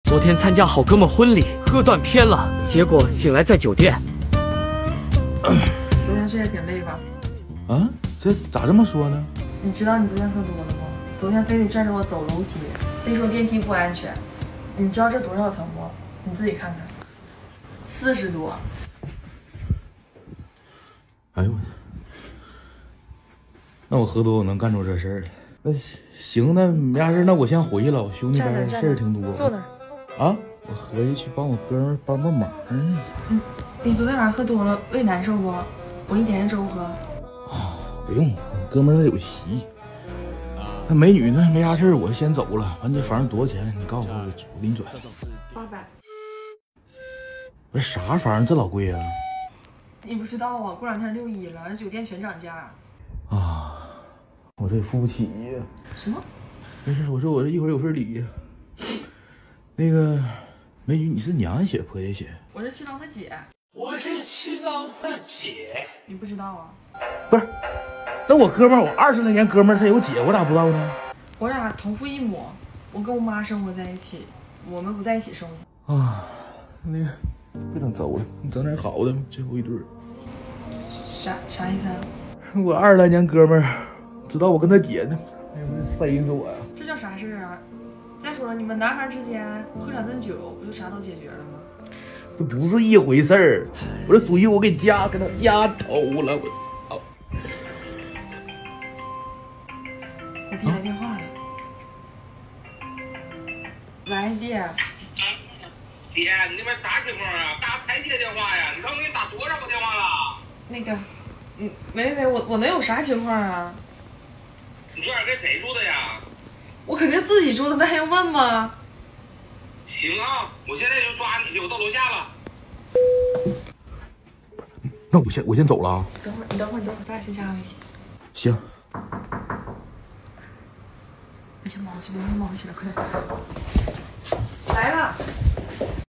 昨天参加好哥们婚礼，喝断片了，结果醒来在酒店。 昨天睡得挺累吧？ 啊，这咋这么说呢？ 你知道你昨天喝多了吗？昨天非得拽着我走楼梯，非说电梯不安全。你知道这多少层不？你自己看看，40多。 哎呦我操！那我喝多我能干出这事儿来？那行，那没啥事，那我先回去了。我兄弟那边事儿挺多。 坐那儿。 啊，我合计去帮我哥们帮帮忙呢。 你昨天晚上喝多了，胃难受不？我给你点粥喝。 啊，不用，我哥们那有席。那美女那没啥事我先走了。完这房子多少钱？你告诉我给你转。 800。 不是啥房？这老贵啊！ 你不知道啊？过2天6·1了，这酒店全涨价。 啊，我这也付不起呀。 什么？ 没事，我说我这一会儿有份礼。那个美女，你是娘家血婆家血？ 我是新郎他姐。 我是新郎他姐。 你不知道啊？ 不是，那我哥们儿，我20来年哥们儿，他有姐，我咋不知道呢？ 我俩同父异母，我跟我妈生活在一起，我们不在一起生活。 啊，那个别整走了，你整点好的，最后一对。 啥意思啊？ 我20来年哥们儿，知道我跟他姐呢，哎呦，塞死我呀！ 这叫啥事儿啊？再说了，你们男孩之间喝2顿酒，不就啥都解决了吗？ 这不是一回事儿，我这属于我给他家偷了，我操！ 我爹来电话了。喂，爹。 爹，你那边啥情况啊？打排气的电话呀？你看我给你打多少个电话了？ 那个，没，我能有啥情况啊？ 你这跟谁住的呀？ 我肯定自己住的，那还用问吗？ 行啊，我现在就抓你去，我到楼下了。 那我先走了啊。 你等会儿，咱俩先加个微信。 行。 你先忙去，别忙起来，快点。来了。